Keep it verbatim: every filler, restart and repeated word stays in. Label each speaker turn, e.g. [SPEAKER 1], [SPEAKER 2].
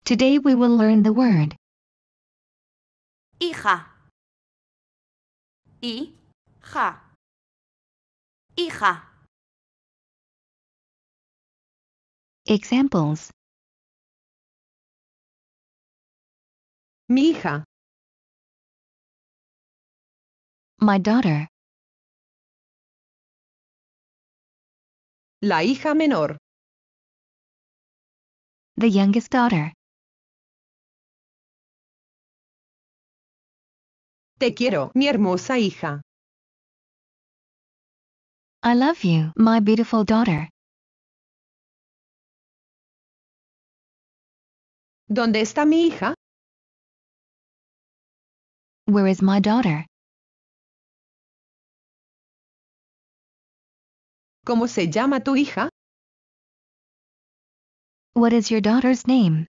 [SPEAKER 1] Today we will learn the word
[SPEAKER 2] hija, hija, hija.
[SPEAKER 1] examples.
[SPEAKER 3] Mi hija,
[SPEAKER 1] My daughter,
[SPEAKER 3] la hija menor,
[SPEAKER 1] the youngest daughter.
[SPEAKER 3] te quiero, mi hermosa hija.
[SPEAKER 1] I love you, my beautiful daughter.
[SPEAKER 3] ¿Dónde está mi hija?
[SPEAKER 1] Where is my daughter?
[SPEAKER 3] ¿Cómo se llama tu hija?
[SPEAKER 1] What is your daughter's name?